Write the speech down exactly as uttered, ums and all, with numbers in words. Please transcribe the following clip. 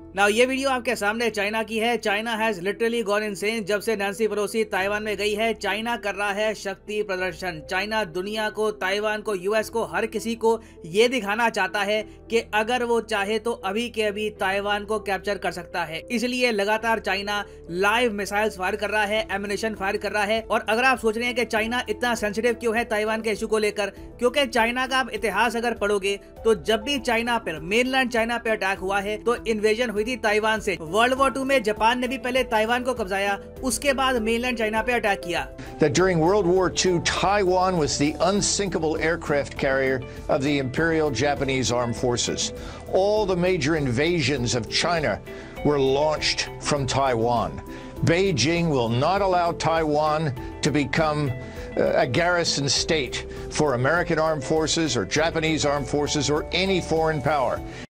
Now ये video आपके सामने चाइना की है। China has literally gone insane. जब से नैन्सी पेलोसी ताइवान में गई है, चाइना कर रहा है शक्ति प्रदर्शन। चाइना दुनिया को, ताइवान को, यूएस को, हर किसी को ये दिखाना चाहता है कि अगर वो चाहे तो अभी के अभी ताइवान को कैप्चर कर सकता है। इसलिए लगातार चाइना लाइव मिसाइल्स फायर कर रहा है, एमिनेशन फायर कर रहा है। और अगर आप सोच रहे हैं कि चाइना इतना सेंसिटिव क्यों है ताइवान के इशू को लेकर, क्योंकि चाइना का आप इतिहास अगर पढ़ोगे तो जब भी चाइना पर, मेनलैंड चाइना पे अटैक हुआ है तो इन्वेजन हुई थी ताइवान से। वर्ल्ड वॉर टू में जापान ने भी पहले ताइवान को कब्जाया, उसके बाद मेनलैंड चाइना पे अटैक किया। That during World War Two, Taiwan was the unsinkable aircraft carrier of the Imperial Japanese Armed Forces. All the major invasions of China were launched from Taiwan. Beijing will not allow Taiwan to become a garrison state for American armed forces or Japanese armed forces or any foreign power.